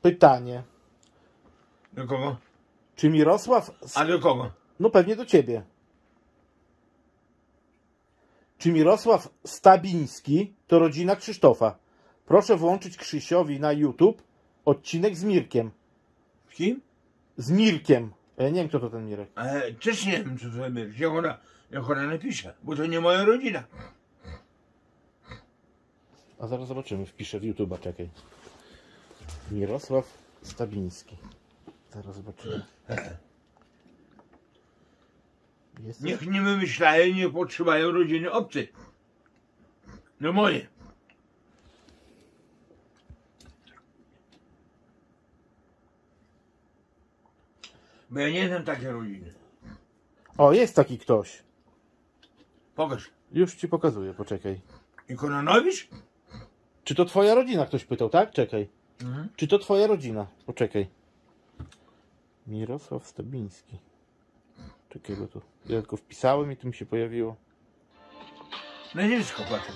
Pytanie. Do kogo? Czy Mirosław... A do kogo? No pewnie do ciebie. Czy Mirosław Stabiński to rodzina Krzysztofa? Proszę włączyć Krzysiowi na YouTube odcinek z Mirkiem. Z kim? Z Mirkiem. Ja nie wiem, kto to ten Mirek. Też nie wiem, co to jest. Jak ona napisze, bo to nie moja rodzina. A zaraz zobaczymy. Wpiszę w YouTube'a, czekaj. Mirosław Stabiński. Zaraz zobaczymy. Jest... Niech nie wymyślają, nie potrzebują rodziny obcej. No moje. Bo ja nie znam takiej rodziny. O, jest taki ktoś. Pokaż. Już ci pokazuję, poczekaj. I Kononowicz? Czy to twoja rodzina? Ktoś pytał, tak? Czekaj. Czy to twoja rodzina? Poczekaj. Mirosław Stabiński. Czekaj, bo to ja tylko wpisałem i tu mi się pojawiło. Nazwisko patrzę.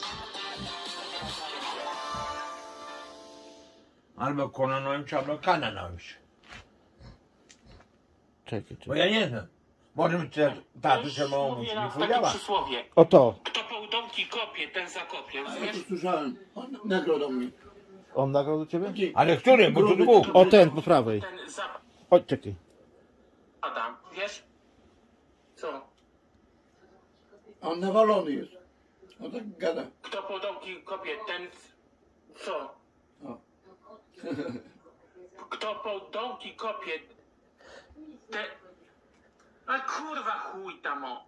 Albo Kononowicz, albo Kananowicz. Czekaj. Bo ja nie znam. Może mi tatuś albo mamuś nie powiedziała. Oto. Kto po dołki kopie, ten zakopie. Ja to słyszałem. On nagrał do mnie. On nagrał do ciebie? Ale który? Bo tu dwóch. O, ten po prawej. Ten O, czekaj. zapada, wiesz? Co? On nawalony jest. On tak gada. Kto po dołki kopie, ten... Co? O. Kto po dołki kopie, ten... A kurwa chuj tam o.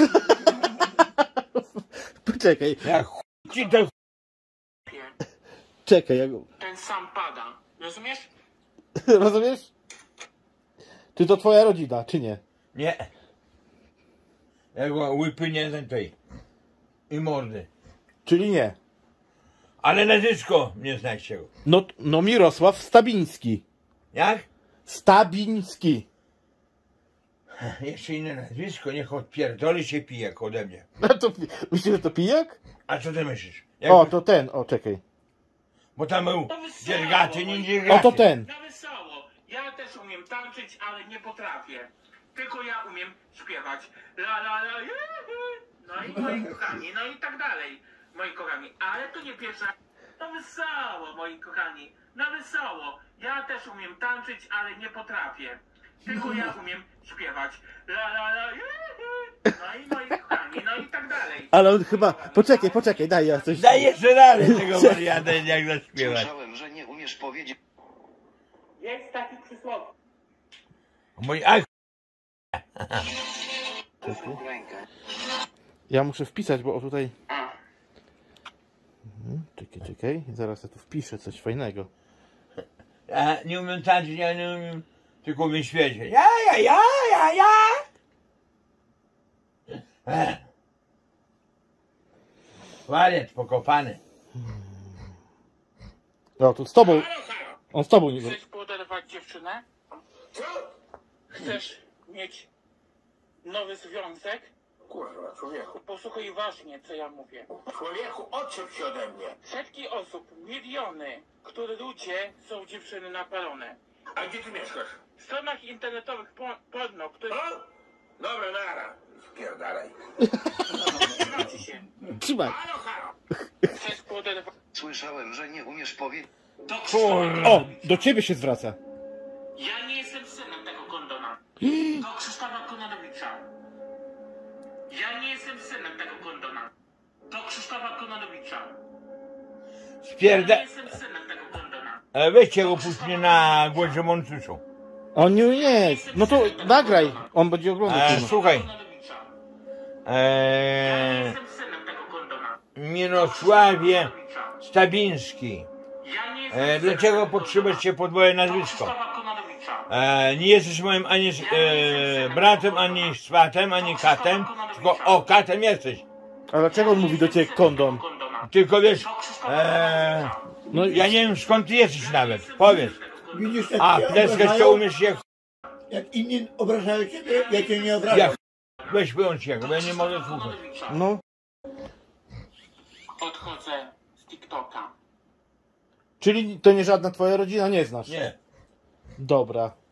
Poczekaj. Jak ci to Czekaj, Ten sam pada. Rozumiesz? Rozumiesz? Czy to twoja rodzina, czy nie? nie. Jak łypy nie znam tej. I mordy. Czyli nie. Ale nazwisko nie znacie go. No Mirosław Stabiński. Jak? Stabiński. Jeszcze inne nazwisko, niech odpierdoli się pijak ode mnie. A to, myślisz, że to pijak? A co ty myślisz? Jak... O, to ten, o, czekaj. Bo tam był To wesoło, dziergaty, nie O, dziergaty. to ten. Na wesoło. Ja też umiem tańczyć, ale nie potrafię. Tylko ja umiem śpiewać. La la la, no i moi kochani, no i tak dalej. Moi kochani, ale to nie pierwsza. Na wesoło, moi kochani. Na wesoło. Ja też umiem tańczyć, ale nie potrafię. Tylko ja umiem śpiewać. La la la, no i moi kochani, no i tak dalej. Ale on chyba... Poczekaj, daj ja coś... Daj jeszcze dalej tego wariata, jak zaśpiewać. Słyszałem, że nie umiesz powiedzieć. Jest taki przysłowie. Mój ach... Ja muszę wpisać, bo tutaj... A. Czekaj. Zaraz ja tu wpiszę coś fajnego. Ja nie umiem tańczyć, ja nie umiem... Tylko umiem śpiewać. Ja. Wariat pokopany. No, to z tobą... Halo, halo. On z tobą nie... Chcesz poderwać dziewczynę? Co? Chcesz mieć nowy związek? Kurwa, człowieku. Posłuchaj uważnie, co ja mówię. Człowieku, odczep się ode mnie. Setki osób, miliony, które ludzie są dziewczyny napalone. A gdzie ty mieszkasz? W stronach internetowych porno, które... O? Dobra, nara. Spierdalaj. Znaczy się. Trzymaj. Halo, halo. Chcesz poderwać... Słyszałem, że nie umiesz powiedzieć. Do Krzysztofa. O, do ciebie się zwraca. Ja nie jestem synem tego kondona. Do Krzysztofa Kononowicza. Ja nie jestem synem tego kondona. Do Krzysztofa Kononowicza. Ja Spierda... nie jestem synem tego kondona. Weźcie go, puśćcie na głosie, bo on słyszał. On nie jest. No to nagraj. On będzie oglądał film. Słuchaj. Kononowicza. Ja nie jestem synem tego kondona. Mirosławie Stabiński. Ja nie jestem Dlaczego synem tego potrzebujesz kondona. się podwoje Do nazwisko? Krzysztofa Kononowicza. Nie jesteś moim ani bratem, ani swatem, ani katem, tylko katem jesteś. A dlaczego on mówi do ciebie kondom? Tylko wiesz, Do Krzysztofa No ja nie wiem skąd ty jesteś nawet, powiedz. Widzisz, jak A, cię pleskać to obrażają? umiesz jak Jak inni obrażają ciebie, ja cię nie obrażam. jak. Weź wyłącz jego, bo ja nie mogę słuchać. No. Odchodzę z TikToka. Czyli to nie żadna twoja rodzina, nie znasz? Nie. Dobra.